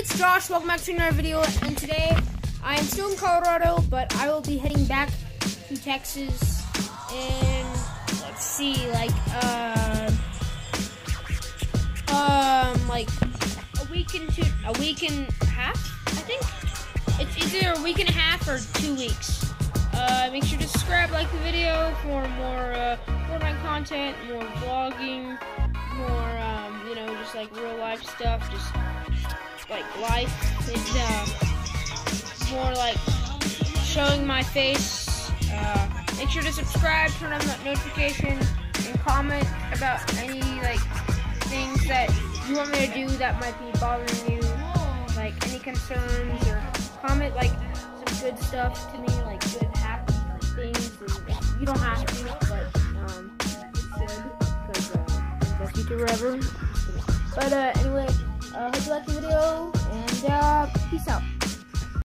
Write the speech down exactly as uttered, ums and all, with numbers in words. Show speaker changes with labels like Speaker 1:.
Speaker 1: it's Josh. Welcome back to another video. And today, I am still in Colorado, but I will be heading back to Texas in, let's see, like, uh, um, like a week and two, a week and a half, I think. It's either a week and a half or two weeks. Uh, make sure to subscribe, like the video for more uh, Fortnite content, more vlogging, more, um, you know, just like real life stuff, just like life, and uh, more like showing my face. Uh, make sure to subscribe, turn on that notification, and comment about any like things that you want me to do that might be bothering you, like any concerns, or comment like some good stuff to me, like good hack things. And you don't have to, but um, it's good because uh, I'm the best YouTuber ever. But uh, anyway, uh, hope you liked the video, and uh, peace out.